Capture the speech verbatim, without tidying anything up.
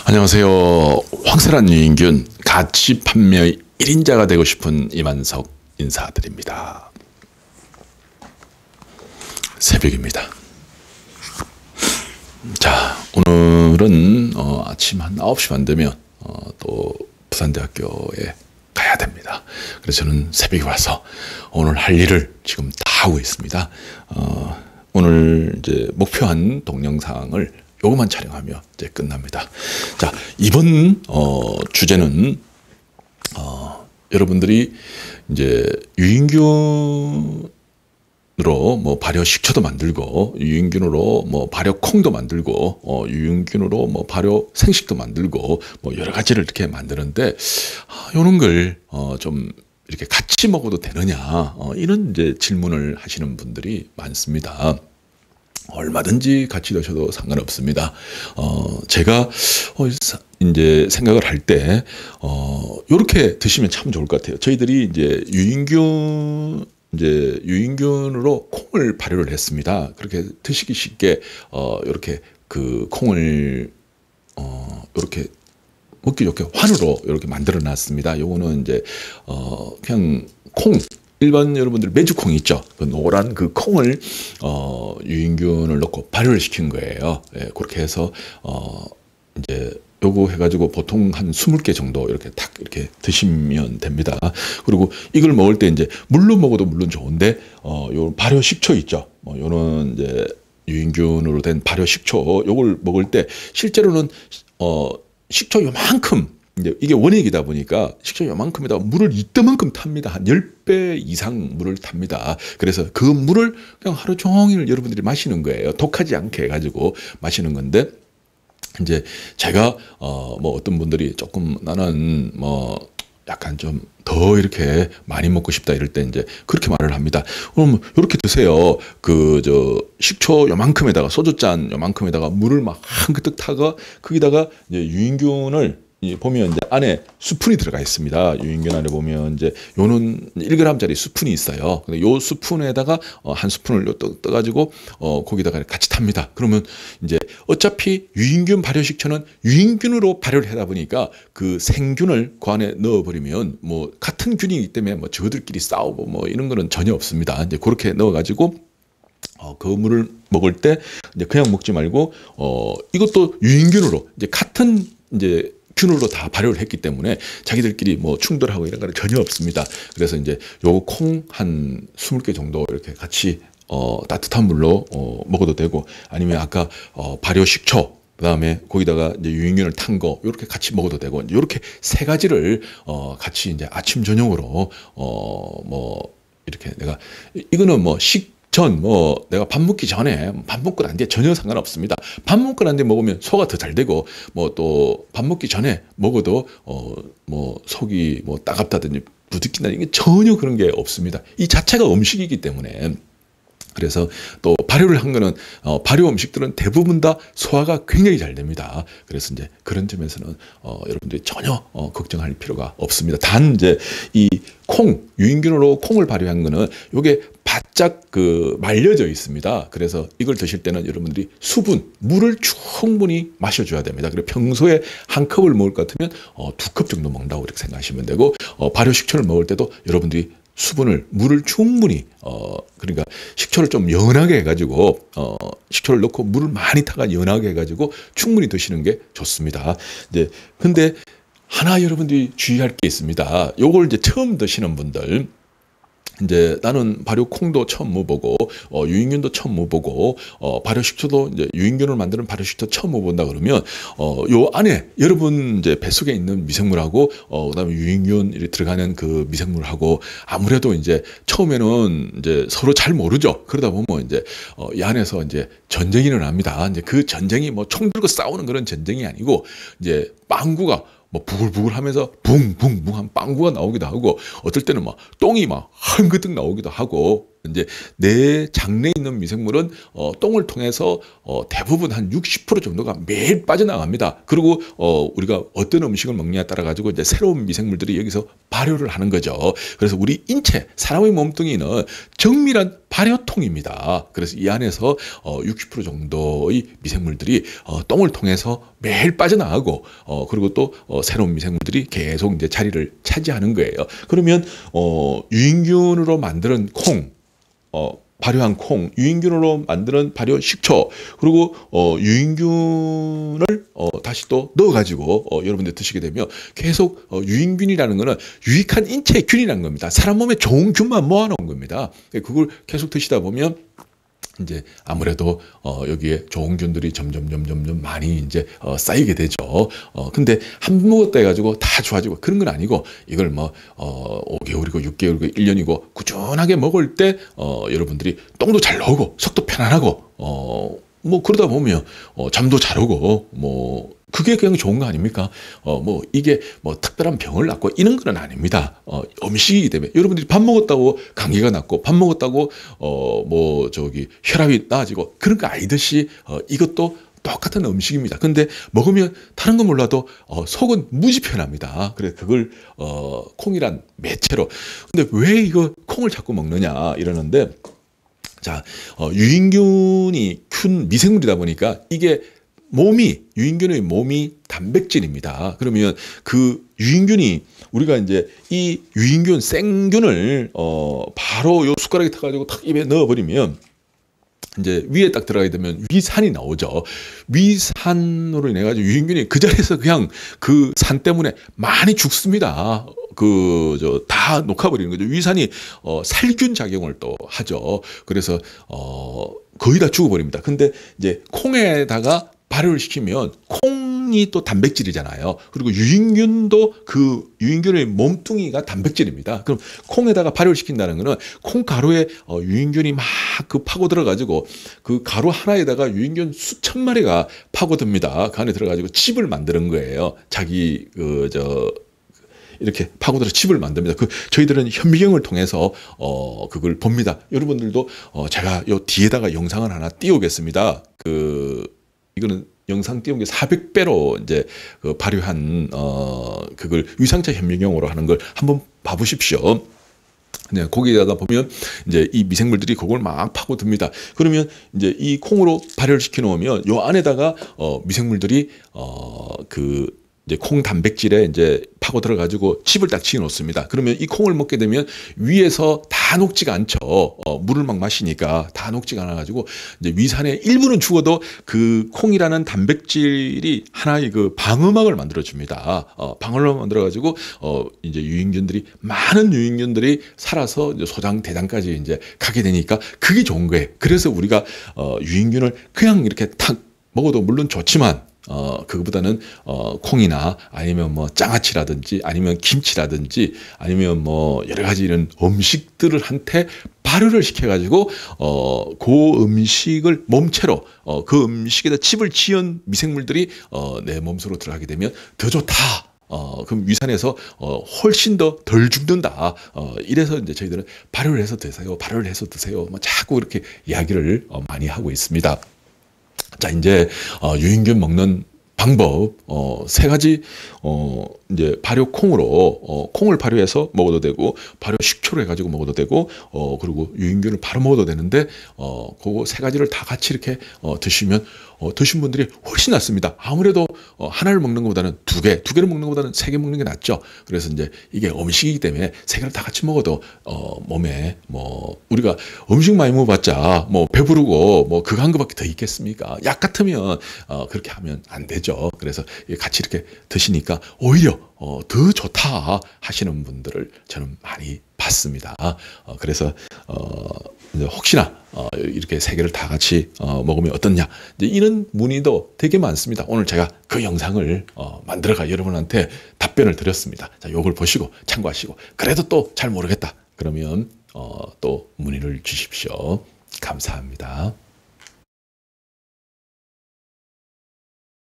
안녕하세요. 황세란 유인균 가치 판매 일 인자가 되고 싶은 이만석 인사드립니다. 새벽입니다. 자, 오늘은 어, 아침 한 아홉 시 반 되면 어, 또 부산대학교에 가야 됩니다. 그래서 저는 새벽에 와서 오늘 할 일을 지금 다 하고 있습니다. 어, 오늘 이제 목표한 동영상을 요것만 촬영하며 이제 끝납니다. 자, 이번 어, 주제는 어, 여러분들이 이제 유인균으로 뭐 발효 식초도 만들고, 유인균으로 뭐 발효 콩도 만들고, 어, 유인균으로 뭐 발효 생식도 만들고, 뭐 여러 가지를 이렇게 만드는데, 아, 요런 걸 어, 좀 이렇게 같이 먹어도 되느냐, 어, 이런 이제 질문을 하시는 분들이 많습니다. 얼마든지 같이 드셔도 상관없습니다. 어, 제가, 어, 이제 생각을 할 때, 어, 요렇게 드시면 참 좋을 것 같아요. 저희들이 이제 유인균, 이제 유인균으로 콩을 발효를 했습니다. 그렇게 드시기 쉽게, 어, 요렇게 그 콩을, 어, 요렇게 먹기 좋게 환으로 이렇게 만들어 놨습니다. 요거는 이제, 어, 그냥 콩, 일반 여러분들 메주콩 있죠. 그 노란 그 콩을 어, 유인균을 넣고 발효를 시킨 거예요. 예, 그렇게 해서 어, 이제 요거 해가지고 보통 한 스무 개 정도 이렇게 탁 이렇게 드시면 됩니다. 그리고 이걸 먹을 때 이제 물로 먹어도 물론 좋은데 어, 요 발효 식초 있죠. 뭐 요런 이제 유인균으로 된 발효 식초 요걸 먹을 때 실제로는 어, 식초 요만큼 이제 이게 원액이다 보니까 식초 요만큼에다가 물을 이때만큼 탑니다. 한 십 배 이상 물을 탑니다. 그래서 그 물을 그냥 하루 종일 여러분들이 마시는 거예요. 독하지 않게 해가지고 마시는 건데, 이제 제가 어 뭐 어떤 분들이 조금 나는 뭐 약간 좀 더 이렇게 많이 먹고 싶다 이럴 때 이제 그렇게 말을 합니다. 그럼 이렇게 드세요. 그 저 식초 요만큼에다가 소주잔 요만큼에다가 물을 막 한그득 타가 거기다가 이제 유인균을 보면 이제 안에 스푼이 들어가 있습니다. 유인균 안에 보면 이제 요는 일 그램짜리 스푼이 있어요. 근데 요 스푼에다가 어 한 스푼을 떠, 떠가지고 어 거기다가 같이 탑니다. 그러면 이제 어차피 유인균 발효식초는 유인균으로 발효를 하다 보니까 그 생균을 그 안에 넣어버리면 뭐 같은 균이기 때문에 뭐 저들끼리 싸우고 뭐 이런 거는 전혀 없습니다. 이제 그렇게 넣어가지고 어, 그 물을 먹을 때 이제 그냥 먹지 말고 어 이것도 유인균으로 이제 같은 이제 균으로 다 발효를 했기 때문에 자기들끼리 뭐 충돌하고 이런 거는 전혀 없습니다. 그래서 이제 요 콩 한 스무 개 정도 이렇게 같이 어 따뜻한 물로 어 먹어도 되고, 아니면 아까 어 발효 식초 그다음에 거기다가 이제 유인균을 탄 거 이렇게 같이 먹어도 되고, 이렇게 세 가지를 어 같이 이제 아침 저녁으로 어 뭐 이렇게 내가 이거는 뭐식 전 뭐 내가 밥 먹기 전에 밥 먹고 난 뒤에 전혀 상관없습니다. 밥 먹고 난 뒤에 먹으면 소화 더 잘 되고, 뭐 또 밥 먹기 전에 먹어도 어 뭐 속이 뭐 따갑다든지 부딪힌다든지 이게 전혀 그런 게 없습니다. 이 자체가 음식이기 때문에. 그래서 또 발효를 한 거는 어, 발효 음식들은 대부분 다 소화가 굉장히 잘 됩니다. 그래서 이제 그런 점에서는 어, 여러분들이 전혀 어, 걱정할 필요가 없습니다. 단 이제 이 콩, 유인균으로 콩을 발효한 거는 요게 바짝 그 말려져 있습니다. 그래서 이걸 드실 때는 여러분들이 수분, 물을 충분히 마셔줘야 됩니다. 그리고 평소에 한 컵을 먹을 것 같으면 어, 두 컵 정도 먹는다고 이렇게 생각하시면 되고, 어, 발효 식초를 먹을 때도 여러분들이 수분을, 물을 충분히, 어, 그러니까 식초를 좀 연하게 해가지고, 어, 식초를 넣고 물을 많이 타가 연하게 해가지고 충분히 드시는 게 좋습니다. 이제, 근데 하나 여러분들이 주의할 게 있습니다. 요걸 이제 처음 드시는 분들, 이제 나는 발효 콩도 처음 먹어보고 어, 유인균도 처음 먹어보고 어, 발효 식초도 이제 유인균을 만드는 발효 식초 처음 먹어본다 그러면 어, 요 안에 여러분 이제 뱃속에 있는 미생물하고 어, 그다음에 유인균이 들어가는 그 미생물하고 아무래도 이제 처음에는 이제 서로 잘 모르죠. 그러다 보면 이제 어, 이 안에서 이제 전쟁이 일어납니다. 이제 그 전쟁이 뭐 총 들고 싸우는 그런 전쟁이 아니고 이제 빵구가 뭐 부글부글 하면서 붕붕붕 한 빵구가 나오기도 하고, 어떨 때는 막 똥이 막 한그득 나오기도 하고, 이제 내 장내에 있는 미생물은 어, 똥을 통해서 어, 대부분 한 육십 퍼센트 정도가 매일 빠져나갑니다. 그리고 어, 우리가 어떤 음식을 먹느냐에 따라 가지고 이제 새로운 미생물들이 여기서 발효를 하는 거죠. 그래서 우리 인체, 사람의 몸뚱이는 정밀한 발효통입니다. 그래서 이 안에서 어, 육십 퍼센트 정도의 미생물들이 어, 똥을 통해서 매일 빠져나가고 어, 그리고 또 어, 새로운 미생물들이 계속 이제 자리를 차지하는 거예요. 그러면 어, 유인균으로 만드는 콩, 어, 발효한 콩, 유인균으로 만드는 발효 식초, 그리고 어, 유인균을 어, 다시 또 넣어가지고 어, 여러분들 드시게 되면 계속 어, 유인균이라는 거는 유익한 인체의 균이라는 겁니다. 사람 몸에 좋은 균만 모아놓은 겁니다. 그걸 계속 드시다 보면 이제 아무래도 어 여기에 좋은 균들이 점점 점점 점 많이 이제 어 쌓이게 되죠. 어 근데 한 번 먹었다 해가지고 다 좋아지고 그런 건 아니고 이걸 뭐어 오 개월이고 육 개월이고 일 년이고 꾸준하게 먹을 때 어 여러분들이 똥도 잘 나오고 속도 편안하고 어 뭐 그러다 보면 어 잠도 잘 오고 뭐 그게 그냥 좋은 거 아닙니까? 어, 뭐, 이게 뭐 특별한 병을 낫고 이런 건 아닙니다. 어, 음식이기 때문에. 여러분들이 밥 먹었다고 감기가 낫고 밥 먹었다고, 어, 뭐, 저기, 혈압이 나아지고 그런 거 아니듯이, 어, 이것도 똑같은 음식입니다. 근데 먹으면 다른 건 몰라도, 어, 속은 무지 편합니다. 그래서 그걸, 어, 콩이란 매체로. 근데 왜 이거 콩을 자꾸 먹느냐 이러는데, 자, 어, 유인균이 균 미생물이다 보니까 이게 몸이, 유인균의 몸이 단백질입니다. 그러면 그 유인균이 우리가 이제 이 유인균, 생균을 어 바로 요 숟가락에 타가지고 탁 입에 넣어버리면 이제 위에 딱 들어가게 되면 위산이 나오죠. 위산으로 인해 가지고 유인균이 그 자리에서 그냥 그 산 때문에 많이 죽습니다. 그 저 다 녹아버리는 거죠. 위산이 어 살균 작용을 또 하죠. 그래서 어 거의 다 죽어버립니다. 근데 이제 콩에다가 발효를 시키면 콩이 또 단백질이잖아요. 그리고 유인균도 그 유인균의 몸뚱이가 단백질입니다. 그럼 콩에다가 발효를 시킨다는 거는 콩 가루에 어, 유인균이 막 그 파고들어 가지고 그 가루 하나에다가 유인균 수천 마리가 파고듭니다. 그 안에 들어가지고 칩을 만드는 거예요. 자기 그 저 이렇게 파고들어 칩을 만듭니다. 그 저희들은 현미경을 통해서 어 그걸 봅니다. 여러분들도 어 제가 요 뒤에다가 영상을 하나 띄우겠습니다. 그 이거는 영상 띄운 게 사백 배로 이제 그 발효한 어 그걸 위상차 현미경으로 하는 걸 한번 봐보십시오. 네, 거기다가 보면 이제 이 미생물들이 그걸 막 파고듭니다. 그러면 이제 이 콩으로 발효를 시켜 놓으면 요 안에다가 어 미생물들이 어그 이제 콩 단백질에 이제 파고 들어가지고 칩을 딱 지어 놓습니다. 그러면 이 콩을 먹게 되면 위에서 다 녹지가 않죠. 어, 물을 막 마시니까 다 녹지가 않아가지고 이제 위산의 일부는 죽어도 그 콩이라는 단백질이 하나의 그 방어막을 만들어줍니다. 어, 방어막을 만들어가지고 어, 이제 유인균들이 많은 유인균들이 살아서 이제 소장 대장까지 이제 가게 되니까 그게 좋은 거예요. 그래서 우리가 어, 유인균을 그냥 이렇게 탁 먹어도 물론 좋지만 어, 그거보다는, 어, 콩이나 아니면 뭐 장아찌라든지 아니면 김치라든지 아니면 뭐 여러 가지 이런 음식들을 한테 발효를 시켜가지고, 어, 그 음식을 몸체로, 어, 그 음식에다 칩을 지은 미생물들이, 어, 내 몸속으로 들어가게 되면 더 좋다. 어, 그럼 위산에서, 어, 훨씬 더 덜 죽는다. 어, 이래서 이제 저희들은 발효를 해서 드세요. 발효를 해서 드세요. 뭐 자꾸 이렇게 이야기를 어, 많이 하고 있습니다. 자, 이제, 어, 유인균 먹는 방법, 어, 세 가지, 어, 이제 발효 콩으로, 어, 콩을 발효해서 먹어도 되고, 발효 식초로 해가지고 먹어도 되고, 어, 그리고 유인균을 바로 먹어도 되는데, 어, 그거 세 가지를 다 같이 이렇게, 어, 드시면, 어, 드신 분들이 훨씬 낫습니다. 아무래도, 어, 하나를 먹는 것보다는 두 개, 두 개를 먹는 것보다는 세 개 먹는 게 낫죠. 그래서 이제 이게 음식이기 때문에 세 개를 다 같이 먹어도, 어, 몸에, 뭐, 우리가 음식 많이 먹어봤자, 뭐, 배부르고, 뭐, 그거 한 거밖에 더 있겠습니까? 약 같으면, 어, 그렇게 하면 안 되죠. 그래서 같이 이렇게 드시니까 오히려, 어, 더 좋다 하시는 분들을 저는 많이 봤습니다. 어, 그래서, 어, 이제 혹시나, 어, 이렇게 세 개를 다 같이, 어, 먹으면 어떻냐. 이제 이런 문의도 되게 많습니다. 오늘 제가 그 영상을, 어, 만들어가 여러분한테 답변을 드렸습니다. 자, 요걸 보시고 참고하시고, 그래도 또 잘 모르겠다. 그러면, 어, 또 문의를 주십시오. 감사합니다.